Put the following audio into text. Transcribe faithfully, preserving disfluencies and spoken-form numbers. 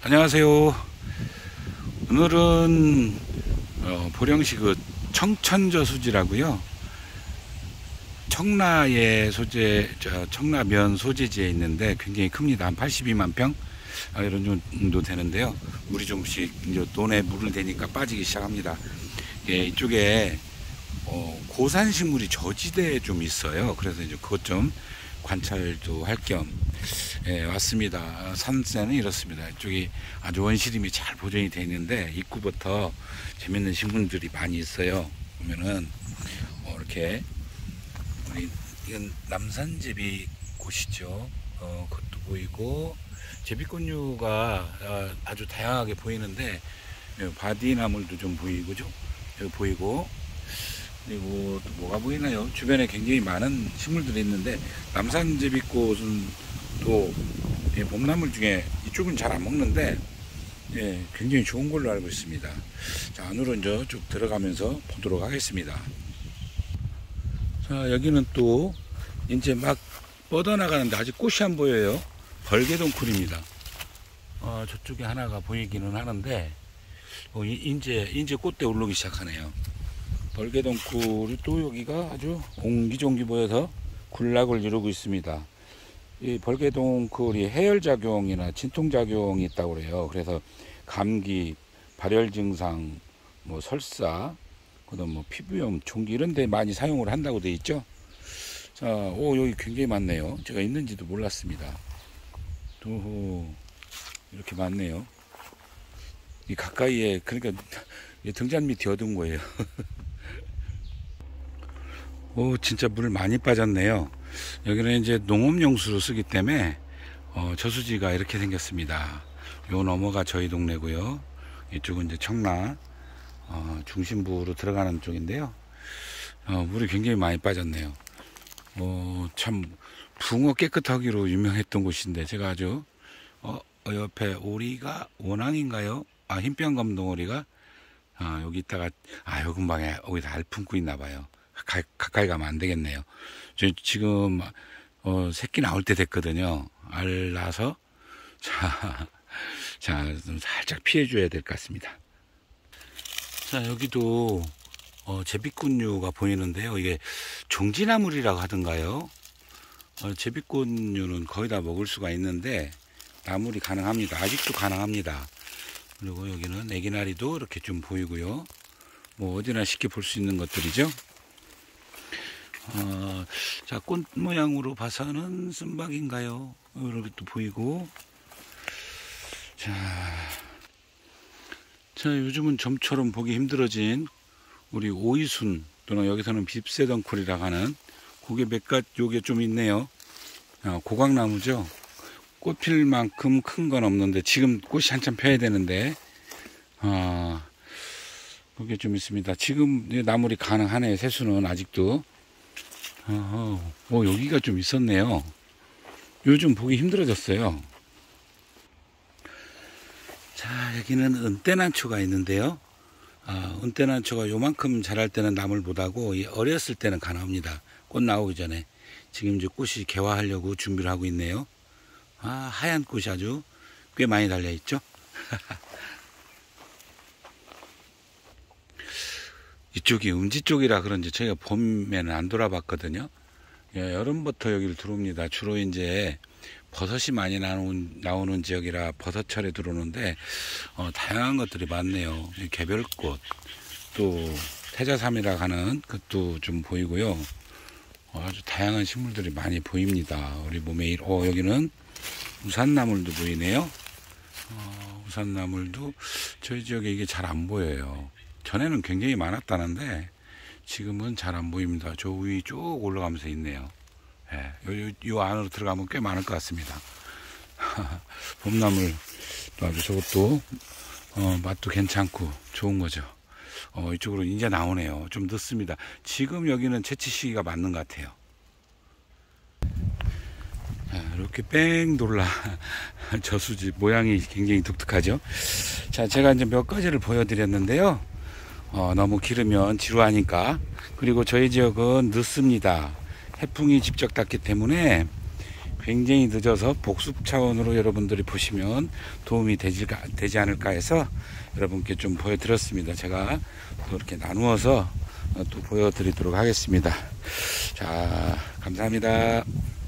안녕하세요. 오늘은 어, 보령시 그 청천저수지라고요. 청라의 소재, 저 청라면 소재지에 있는데 굉장히 큽니다. 한 팔십이만 평 아, 이런 정도 되는데요. 물이 조금씩 이제 논에 물을 대니까 빠지기 시작합니다. 예, 이쪽에 어, 고산식물이 저지대에 좀 있어요. 그래서 이제 그것 좀 관찰도 할 겸 예, 왔습니다. 산세는 이렇습니다. 이쪽이 아주 원시림이 잘 보존이 되어 있는데 입구부터 재밌는 식물들이 많이 있어요. 보면은 어, 이렇게 우리 이건 남산제비 꽃이죠. 어, 그것도 보이고 제비꽃류가 어, 아주 다양하게 보이는데 바디나물도 좀 보이고죠. 여기 보이고 그리고 또 뭐가 보이나요? 주변에 굉장히 많은 식물들이 있는데 남산제비꽃은 또 예, 봄나물 중에 이쪽은 잘 안 먹는데 예, 굉장히 좋은 걸로 알고 있습니다. 자, 안으로 이제 쭉 들어가면서 보도록 하겠습니다. 자, 여기는 또 이제 막 뻗어나가는데 아직 꽃이 안 보여요. 벌개동쿨입니다. 어, 저쪽에 하나가 보이기는 하는데 어, 이제 이제 꽃대 오르기 시작하네요. 벌개동쿨이 또 여기가 아주 옹기종기 보여서 군락을 이루고 있습니다. 이 벌개동쿨이 해열작용이나 진통작용이 있다고 그래요. 그래서 감기, 발열 증상, 뭐 설사, 그다음 뭐 피부염, 종기 이런 데 많이 사용을 한다고 돼 있죠. 자, 오, 여기 굉장히 많네요. 제가 있는지도 몰랐습니다. 또 이렇게 많네요. 이 가까이에 그러니까 등잔 밑이 어두운 거예요. 오, 진짜 물 많이 빠졌네요. 여기는 이제 농업용수로 쓰기 때문에 어, 저수지가 이렇게 생겼습니다. 요 너머가 저희 동네고요. 이쪽은 이제 청라 어, 중심부로 들어가는 쪽인데요. 어, 물이 굉장히 많이 빠졌네요. 어, 참 붕어 깨끗하기로 유명했던 곳인데 제가 아주 어, 어, 옆에 오리가 원앙인가요? 아, 흰뼈 검동오리가 아, 여기 있다가 아, 요 근방에 여기다 알 품고 있나 봐요. 가, 가까이 가면 안 되겠네요. 저 지금 어, 새끼 나올 때 됐거든요. 알 나서 자, 자, 좀 살짝 피해 줘야 될 것 같습니다. 자, 여기도 어, 제비꽃류가 보이는데요. 이게 종지나물이라고 하던가요? 어, 제비꽃류는 거의 다 먹을 수가 있는데 나물이 가능합니다. 아직도 가능합니다. 그리고 여기는 애기나리도 이렇게 좀 보이고요. 뭐 어디나 쉽게 볼 수 있는 것들이죠. 어, 자, 꽃 모양으로 봐서는 쓴박인가요? 이렇게 또 보이고. 자, 자, 요즘은 좀처럼 보기 힘들어진 우리 오이순 또는 여기서는 빕새덩쿨이라고 하는 그게 몇 가지 요게 좀 있네요. 어, 고강나무죠. 꽃 필 만큼 큰 건 없는데 지금 꽃이 한참 펴야 되는데 어, 그게 좀 있습니다. 지금 나물이 가능하네요. 새수는 아직도. 어, 어, 여기가 좀 있었네요. 요즘 보기 힘들어졌어요. 자, 여기는 은떼난초가 있는데요. 아, 은떼난초가 요만큼 자랄 때는 나물 못하고 어렸을 때는 가능합니다. 꽃 나오기 전에. 지금 이제 꽃이 개화하려고 준비를 하고 있네요. 아, 하얀 꽃이 아주 꽤 많이 달려 있죠. 이쪽이 음지 쪽이라 그런지 저희가 봄에는 안 돌아봤거든요. 예, 여름부터 여기를 들어옵니다. 주로 이제 버섯이 많이 나오는, 나오는 지역이라 버섯철에 들어오는데 어, 다양한 것들이 많네요. 개별꽃, 또 태자삼이라 하는 것도 좀 보이고요. 어, 아주 다양한 식물들이 많이 보입니다. 우리 몸에 어, 여기는 우산나물도 보이네요. 어, 우산나물도 저희 지역에 이게 잘 안 보여요. 전에는 굉장히 많았다는데 지금은 잘 안 보입니다. 저 위에 쭉 올라가면서 있네요. 예, 요, 요, 요 안으로 들어가면 꽤 많을 것 같습니다. 봄나물 또 아주 저것도 어, 맛도 괜찮고 좋은 거죠. 어, 이쪽으로 이제 나오네요. 좀 늦습니다. 지금 여기는 채취 시기가 맞는 것 같아요. 자, 이렇게 뺑 돌라 저수지 모양이 굉장히 독특하죠. 자, 제가 이제 몇 가지를 보여드렸는데요. 어, 너무 길으면 지루하니까. 그리고 저희 지역은 늦습니다. 해풍이 직접 닿기 때문에 굉장히 늦어서 복습 차원으로 여러분들이 보시면 도움이 되지, 되지 않을까 해서 여러분께 좀 보여드렸습니다. 제가 또 이렇게 나누어서 또 보여드리도록 하겠습니다. 자, 감사합니다.